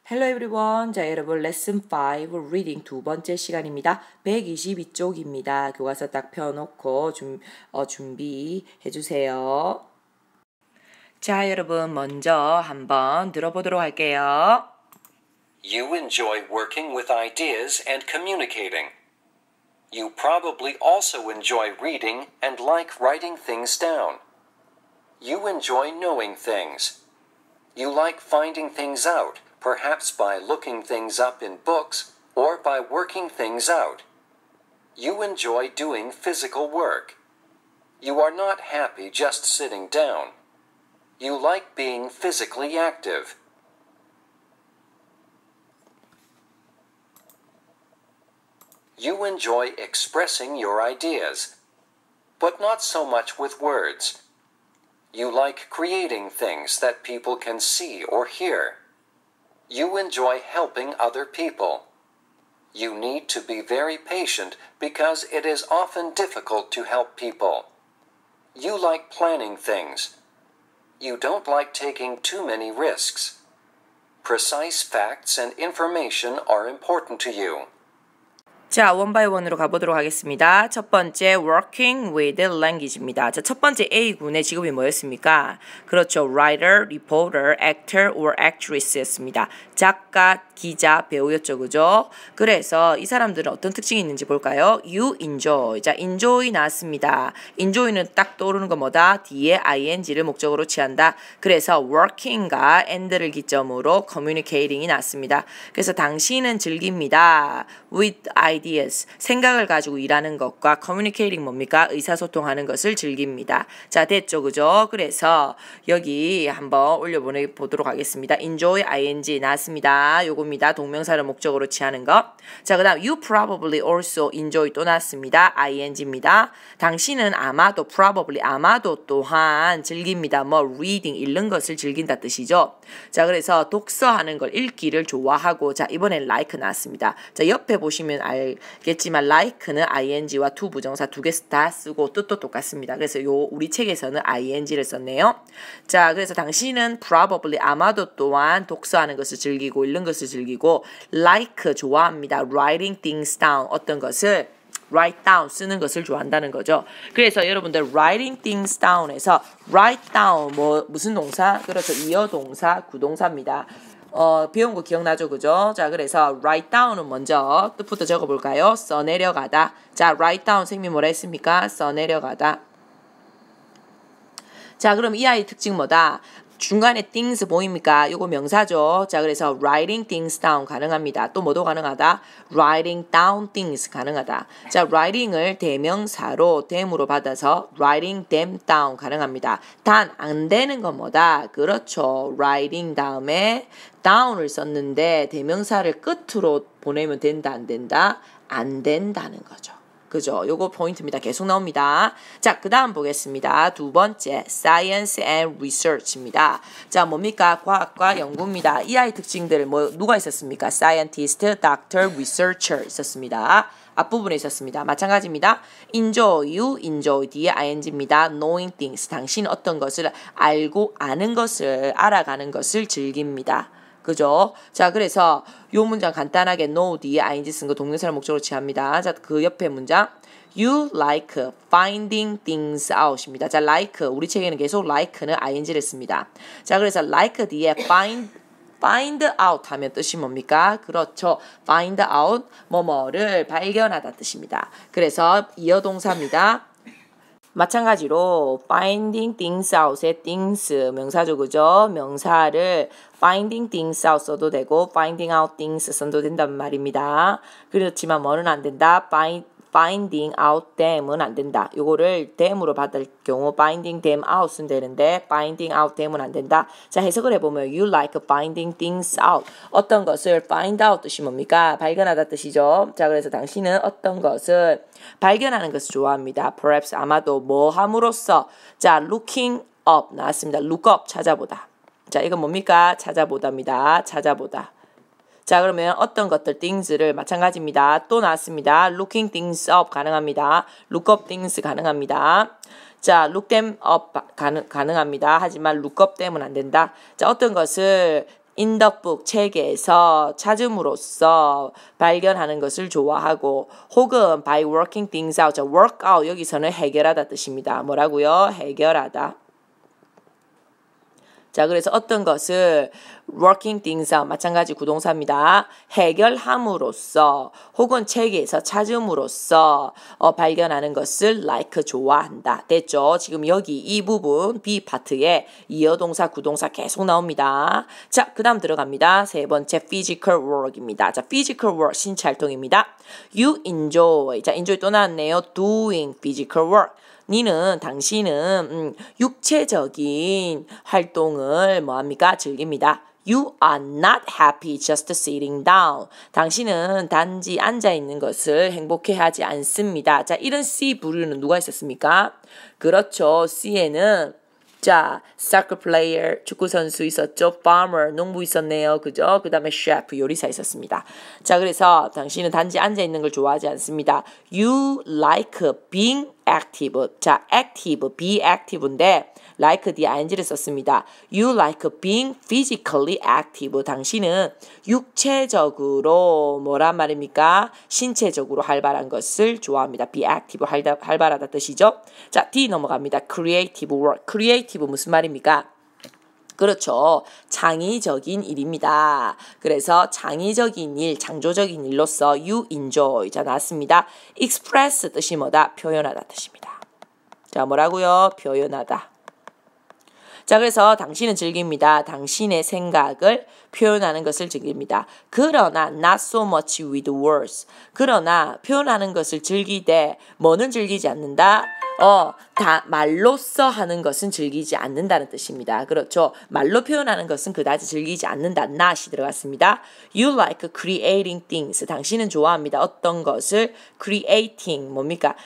Hello everyone. 자, 여러분 레슨 5 리딩 두 번째 시간입니다. 122쪽입니다. 교과서 딱 펴놓고 준비해 주세요. 자, 여러분 먼저 한번 들어보도록 할게요. You enjoy working with ideas and communicating. You probably also enjoy reading and like writing things down. You enjoy knowing things. You like finding things out, perhaps by looking things up in books or by working things out. You enjoy doing physical work. You are not happy just sitting down. You like being physically active. You enjoy expressing your ideas, but not so much with words. You like creating things that people can see or hear. You enjoy helping other people. You need to be very patient because it is often difficult to help people. You like planning things. You don't like taking too many risks. Precise facts and information are important to you. 자, 원 바이 원으로 가보도록 하겠습니다. 첫 번째, working with language입니다. 자, 첫 번째 A군의 직업이 뭐였습니까? 그렇죠. writer, reporter, actor or actress였습니다. 작가, 기자, 배우였죠. 그죠? 그래서 이 사람들은 어떤 특징이 있는지 볼까요? You enjoy. 자, enjoy 나왔습니다. enjoy는 딱 떠오르는 거 뭐다? 뒤에 ing를 목적으로 취한다. 그래서 working과 and를 기점으로 communicating이 나왔습니다. 그래서 당신은 즐깁니다. with ideas. 생각을 가지고 일하는 것과 communicating 뭡니까? 의사소통하는 것을 즐깁니다. 자, 됐죠. 그죠? 그래서 여기 한번 올려보도록 하겠습니다. enjoy ing 나왔습니다. 요겁니다. 동명사를 목적으로 취하는 것. 자, 그 다음 you probably also enjoy 또 나왔습니다. ing입니다. 당신은 아마도 probably 아마도 또한 즐깁니다. 뭐 reading 읽는 것을 즐긴다 뜻이죠. 자, 그래서 독서하는 걸 읽기를 좋아하고 자, 이번엔 like 나왔습니다. 자, 옆에 보시면 알겠지만 like는 ing와 to 부정사 두 개 다 쓰고 뜻도 똑같습니다. 그래서 우리 책에서는 ing를 썼네요. 자, 그래서 당신은 probably 아마도 또한 독서하는 것을 즐기고 읽는 것을 즐기고 like 좋아합니다. writing things down 어떤 것을 write down 쓰는 것을 좋아한다는 거죠. 그래서 여러분들 writing things down에서 write down 무슨 동사? 그렇죠. 이어동사, 구동사입니다. 배운 거 기억나죠? 그죠? 자, 그래서 write down은 먼저 뜻부터 적어볼까요? 써내려가다. 자, write down 선생님이 뭐라 했습니까? 써내려가다. 자, 그럼 이 아이 특징 뭐다? 중간에 things 보입니까? 요거 명사죠. 자, 그래서 writing things down 가능합니다. 또 뭐도 가능하다? writing down things 가능하다. 자, writing을 대명사로 them으로 받아서 writing them down 가능합니다. 단 안 되는 건 뭐다? 그렇죠. writing 다음에 down을 썼는데 대명사를 끝으로 보내면 된다, 안 된다? 안 된다는 거죠. 그죠? 요거 포인트입니다. 계속 나옵니다. 자, 그 다음 보겠습니다. 두 번째, science and research입니다. 자, 뭡니까? 과학과 연구입니다. 이 아이 특징들 누가 있었습니까? scientist, doctor, researcher 있었습니다. 앞부분에 있었습니다. 마찬가지입니다. enjoy, you enjoy 뒤에 ing입니다. knowing things, 당신 어떤 것을 알고 아는 것을 알아가는 것을 즐깁니다. 그죠? 자, 그래서 요 문장 간단하게 know 뒤에 ing 쓴 거 동명사를 목적으로 취합니다. 자, 그 옆에 문장 You like finding things out입니다. 자, like 우리 책에는 계속 like는 ing를 씁니다. 자, 그래서 like 뒤에 find out 하면 뜻이 뭡니까? 그렇죠. find out 뭐뭐를 발견하다 뜻입니다. 그래서 이어동사입니다. 마찬가지로 finding things out의 things 명사죠. 그죠? 명사를 finding things out 써도 되고 finding out things 써도 된단 말입니다. 그렇지만 뭐는 안 된다? finding out them은 안 된다. 요거를 them으로 받을 경우 finding them out은 되는데 finding out them은 안 된다. 자, 해석을 해보면 you like finding things out. 어떤 것을 find out 뜻이 뭡니까? 발견하다 뜻이죠. 자, 그래서 당신은 어떤 것을 발견하는 것을 좋아합니다. perhaps 아마도 뭐 함으로써 자, looking up 나왔습니다. look up 찾아보다. 자, 이건 뭡니까? 찾아보다입니다. 찾아보다. 자, 그러면 어떤 것들 things를 마찬가지입니다. 또 나왔습니다. looking things up 가능합니다. look up things 가능합니다. 자, look them up 가능합니다. 하지만 look up them은 안 된다. 자, 어떤 것을 in the book 책에서 찾음으로써 발견하는 것을 좋아하고 혹은 by working things out. 자, work out 여기서는 해결하다 뜻입니다. 뭐라고요? 해결하다. 자, 그래서 어떤 것을 working things out 마찬가지 구동사입니다. 해결함으로써 혹은 책에서 찾음으로써 발견하는 것을 like 좋아한다. 됐죠? 지금 여기 이 부분 B 파트에 이어동사 구동사 계속 나옵니다. 자, 그 다음 들어갑니다. 세 번째 physical work입니다. 자, physical work 신체 활동입니다. You enjoy. 자, enjoy 또 나왔네요. doing physical work. 당신은 육체적인 활동을 뭐합니까? 즐깁니다. You are not happy just sitting down. 당신은 단지 앉아있는 것을 행복해하지 않습니다. 자, 이런 C 부류는 누가 있었습니까? 그렇죠. C에는 자, soccer player, 축구선수 있었죠. farmer, 농부 있었네요. 그죠? 그 다음에 chef, 요리사 있었습니다. 자, 그래서 당신은 단지 앉아있는 걸 좋아하지 않습니다. You like being active. 자, active, be active인데 like the ing를 썼습니다. You like being physically active. 당신은 육체적으로 뭐란 말입니까? 신체적으로 활발한 것을 좋아합니다. be active, 활발하다 뜻이죠. 자, D 넘어갑니다. creative work. creative 무슨 말입니까? 그렇죠. 창의적인 일입니다. 그래서 창의적인 일, 창조적인 일로서 you enjoy. 자, 나왔습니다. express 뜻이 뭐다? 표현하다 뜻입니다. 자, 뭐라고요? 표현하다. 자, 그래서 당신은 즐깁니다. 당신의 생각을 표현하는 것을 즐깁니다. 그러나 not so much with words. 그러나 표현하는 것을 즐기되 뭐는 즐기지 않는다? 다 말로써 하는 것은 즐기지 않는다는 뜻입니다. 그렇죠. 말로 표현하는 것은 그다지 즐기지 않는다. not이 들어갔습니다. You like creating things. 당신은 좋아합니다. 어떤 것을 creating 뭡니까?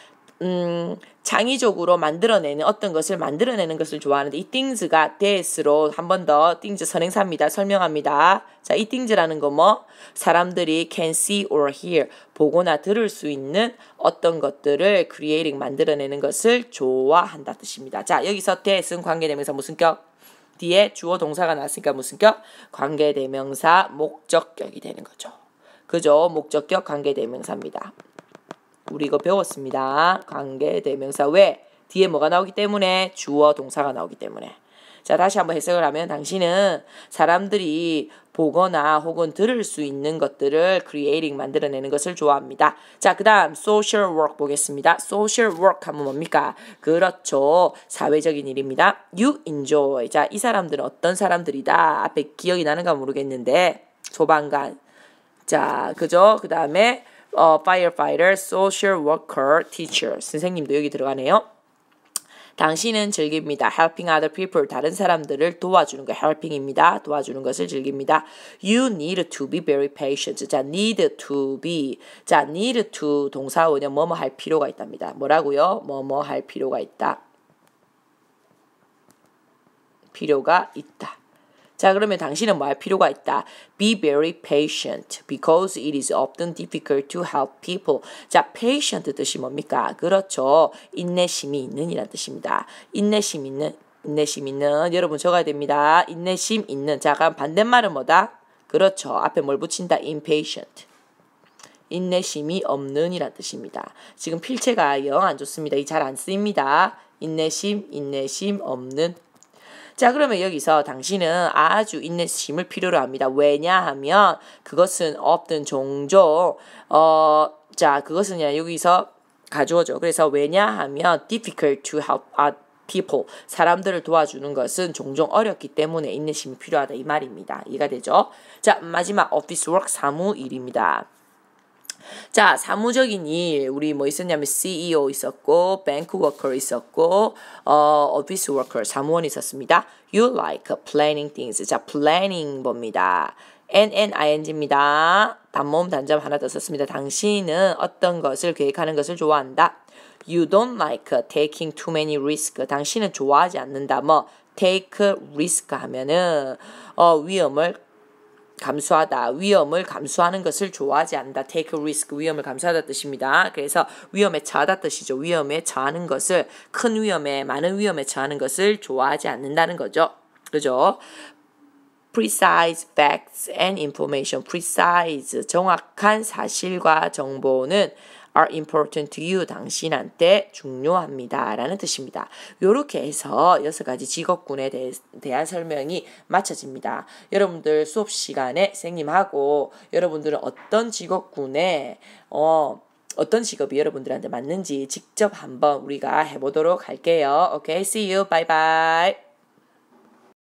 창의적으로 만들어내는 어떤 것을 만들어내는 것을 좋아하는데 이 things가 that으로 한 번 더 things 선행사입니다. 설명합니다. 자, 이 things라는 거 뭐? 사람들이 can see or hear 보거나 들을 수 있는 어떤 것들을 creating 만들어내는 것을 좋아한다 뜻입니다. 자, 여기서 that은 관계대명사 무슨격? 뒤에 주어 동사가 나왔으니까 무슨격? 관계대명사 목적격이 되는 거죠. 그죠? 목적격 관계대명사입니다. 우리 이거 배웠습니다. 관계대명사 왜? 뒤에 뭐가 나오기 때문에? 주어 동사가 나오기 때문에. 자, 다시 한번 해석을 하면 당신은 사람들이 보거나 혹은 들을 수 있는 것들을 creating 만들어내는 것을 좋아합니다. 자, 그 다음 social work 보겠습니다. social work 하면 뭡니까? 그렇죠. 사회적인 일입니다. You enjoy. 자, 이 사람들은 어떤 사람들이다. 앞에 기억이 나는가 모르겠는데 소방관. 자, 그죠? 그 다음에 firefighter, social worker, teacher. 선생님도 여기 들어가네요. 당신은 즐깁니다. helping other people. 다른 사람들을 도와주는 거 helping입니다. 도와주는 것을 즐깁니다. You need to be very patient. 자, need to be. 자, need to 동사 원형 뭐뭐 할 필요가 있답니다. 뭐라고요? 뭐뭐 할 필요가 있다. 필요가 있다. 자, 그러면 당신은 뭐 할 필요가 있다? Be very patient because it is often difficult to help people. 자, patient 뜻이 뭡니까? 그렇죠. 인내심이 있는 이란 뜻입니다. 인내심 있는 여러분 적어야 됩니다. 인내심 있는. 자, 그럼 반대말은 뭐다? 그렇죠. 앞에 뭘 붙인다? impatient. 인내심이 없는 이란 뜻입니다. 지금 필체가 영 안 좋습니다. 이 잘 안 쓰입니다. 인내심 없는. 자, 그러면 여기서 당신은 아주 인내심을 필요로 합니다. 왜냐하면 그것은 often 종종 자, 그것은 여기서 가져오죠. 그래서 왜냐하면 difficult to help people 사람들을 도와주는 것은 종종 어렵기 때문에 인내심이 필요하다 이 말입니다. 이해가 되죠? 자, 마지막 office work 사무 일입니다. 자, 사무적인 일 우리 뭐 있었냐면 CEO 있었고 bank worker 있었고 office worker 사무원 있었습니다. You like planning things. 자, planning 봅니다. NNING입니다. 단모음 단점 하나 더 썼습니다. 당신은 어떤 것을 계획하는 것을 좋아한다. You don't like taking too many risks. 당신은 좋아하지 않는다. 뭐 take risk 하면은 위험을 감수하다. 위험을 감수하는 것을 좋아하지 않는다. take risk. 위험을 감수하다 뜻입니다. 그래서 위험에 처하다 뜻이죠. 위험에 처하는 것을 큰 위험에 많은 위험에 처하는 것을 좋아하지 않는다는 거죠. 그죠? precise facts and information. precise, 정확한 사실과 정보는 are important to you. 당신한테 중요합니다. 라는 뜻입니다. 요렇게 해서 6가지 직업군에 대한 설명이 마쳐집니다. 여러분들 수업 시간에 선생님하고 여러분들은 어떤 직업군에 어떤 직업이 여러분들한테 맞는지 직접 한번 우리가 해보도록 할게요. 오케이, see you. bye bye.